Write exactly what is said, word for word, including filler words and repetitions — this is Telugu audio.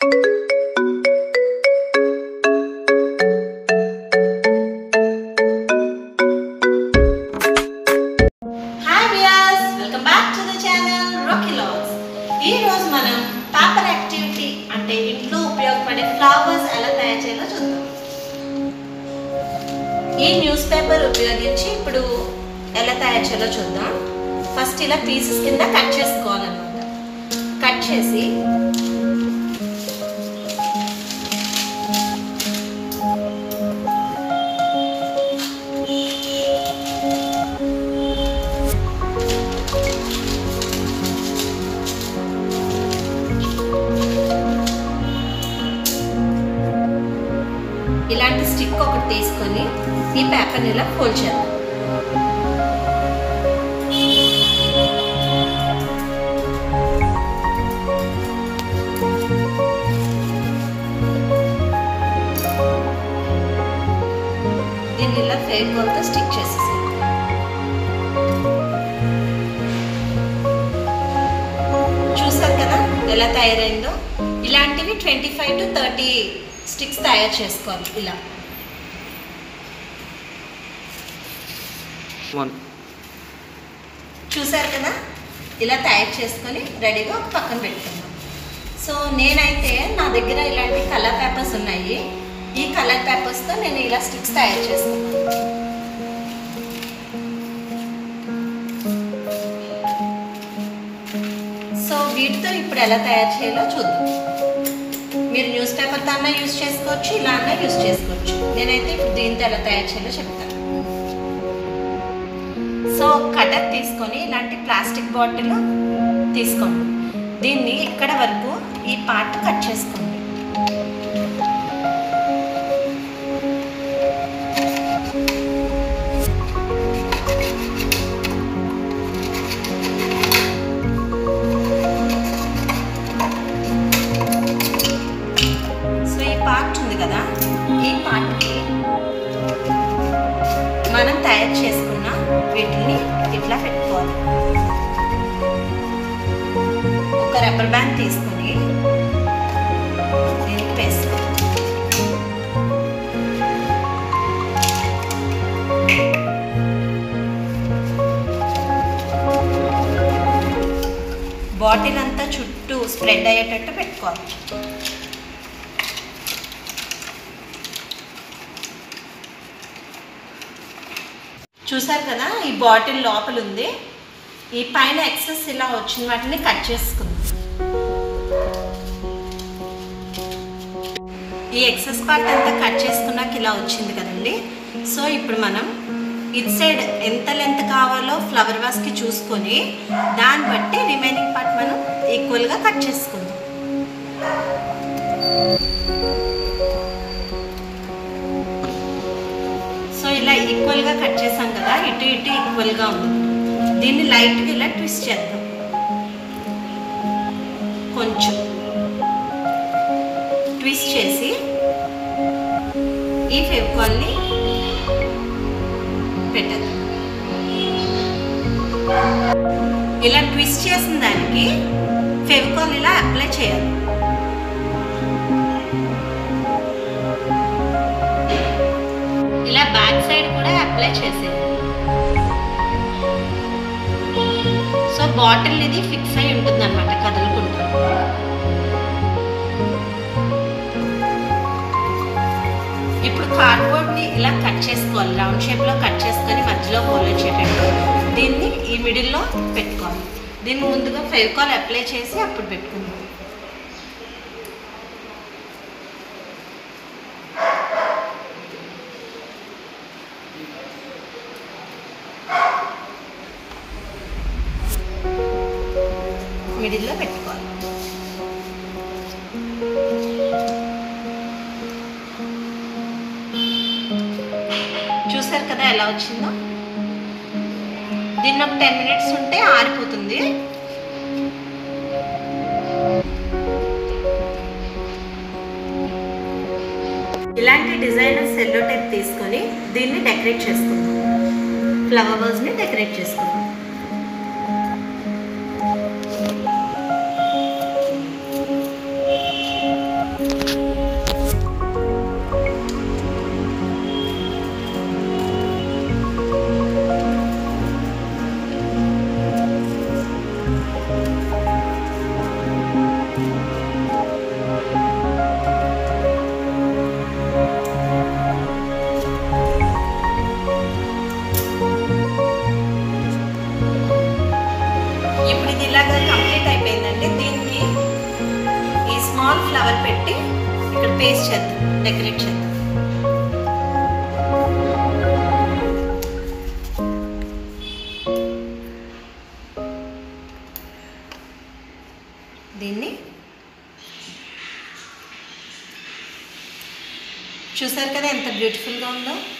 ఈరోజు మనం పేపర్ యాక్టివిటీ అంటే ఇంట్లో ఉపయోగపడే ఫ్లవర్స్ ఎలా తయారు చేయాలో చూద్దాం. ఈ న్యూస్ పేపర్ ఉపయోగించి ఇప్పుడు ఎలా తయారు చేయాలో చూద్దాం. ఫస్ట్ ఇలా పీసెస్ కింద కట్ చేసుకోవాలన్నమాట. కట్ చేసి ఇలాంటి స్టిక్ ఒకటి తీసుకొని ఈ పేపర్ని ఇలా ఫోల్డ్ చేద్దాం. దీన్ని ఇలా ఫెవికాల్తో స్టిక్ చేసేసాం. చూసారు కదా ఎలా తయారైందో. ఇలాంటివి twenty five to thirty sticks తయారు చేసుకోవాలి. ఇలా చూసారు కదా ఇలా తయారు చేసుకొని రెడీగా ఒక పక్కన పెట్టుకున్నాం. సో నేనైతే నా దగ్గర ఇలాంటి కలర్ పేపర్స్ ఉన్నాయి. ఈ కలర్ పేపర్స్తో నేను ఇలా స్టిక్స్ తయారు చేసుకున్నాను. సో వీటితో ఇప్పుడు ఎలా తయారు చేయాలో చూద్దాం. మీరు న్యూస్ పేపర్తో అన్నా యూజ్ చేసుకోవచ్చు, ఇలా అన్నా యూజ్ చేసుకోవచ్చు. నేనైతే ఇప్పుడు దీంతో ఎలా తయారు చేయాలో చెప్తాను. సో కటర్ తీసుకొని ఇలాంటి ప్లాస్టిక్ బాటిల్ తీసుకోండి. దీన్ని ఇక్కడ వరకు ఈ పార్ట్ కట్ చేసుకోండి. పార్ట్ ఉంది కదా, ఈ పార్ట్కి మనం తయారు చేసుకున్న వీటిని ఇట్లా పెట్టుకోవాలి. ఒక రబ్బర్ బ్యాండ్ తీసుకుని దీనికి వేసుకోవాలి. బాటిల్ అంతా చుట్టూ స్ప్రెడ్ అయ్యేటట్టు పెట్టుకోవాలి. చూసారు కదా ఈ బాటిల్ లోపల ఉంది. ఈ పైన ఎక్సెస్ ఇలా వచ్చిన వాటిని కట్ చేసుకుందాం. ఈ ఎక్సెస్ పార్ట్ అంతా కట్ చేసుకున్నాక ఇలా వచ్చింది కదండి. సో ఇప్పుడు మనం ఇట్ సైడ్ ఎంత లెంత్ కావాలో ఫ్లవర్ వాస్కి చూసుకొని దాన్ని బట్టి రిమైనింగ్ పార్ట్ మనం ఈక్వల్గా కట్ చేసుకుందాం. సో ఇలా ఈక్వల్గా కట్ చేసాం కదా, ఇటు ఇటు ఈక్వల్గా ఉంది. దీన్ని లైట్గా ఇలా ట్విస్ట్ చేద్దాం. కొంచెం ట్విస్ట్ చేసి ఈ ఫెవికాల్ని పెట్టద్దాం. ఇలా ట్విస్ట్ చేసిన దానికి ఫెవికాల్ ఇలా అప్లై చేయాలి. ఇలా బ్యాక్ సైడ్ కూడా అప్లై చేసేది. సో బాటిల్ ఇది ఫిక్స్ అయి ఉంటుంది అనమాట, కదులుకుంటా. ఇప్పుడు కార్డ్బోర్డ్ని ఇలా కట్ చేసుకోవాలి. రౌండ్ షేప్లో కట్ చేసుకొని మధ్యలో హోల్ వచ్చేటట్టు దీన్ని ఈ మిడిల్లో పెట్టుకోవాలి. దీన్ని ముందుగా ఫెవికాల్ అప్లై చేసి అప్పుడు పెట్టుకుందాం. మిడిల్లో పెట్టుకోవాలి. చూసారు కదా ఎలా వచ్చిందో. దీన్ని ఒక టెన్ మినిట్స్ ఉంటే ఆరిపోతుంది. ఇలాంటి డిజైనర్ సెల్లో టేప్ తీసుకొని దీన్ని డెకరేట్ చేసుకుందాం. ఫ్లవర్ వాజ్ని డెకరేట్ చేసుకుందాం. స్మాల్ ఫ్లవర్ పెట్టి ఇక్కడ పేస్ట్ చేద్దాం, డెకరేట్ చేద్దాం. దీన్ని చూసారు కదా ఎంత బ్యూటిఫుల్గా ఉందో.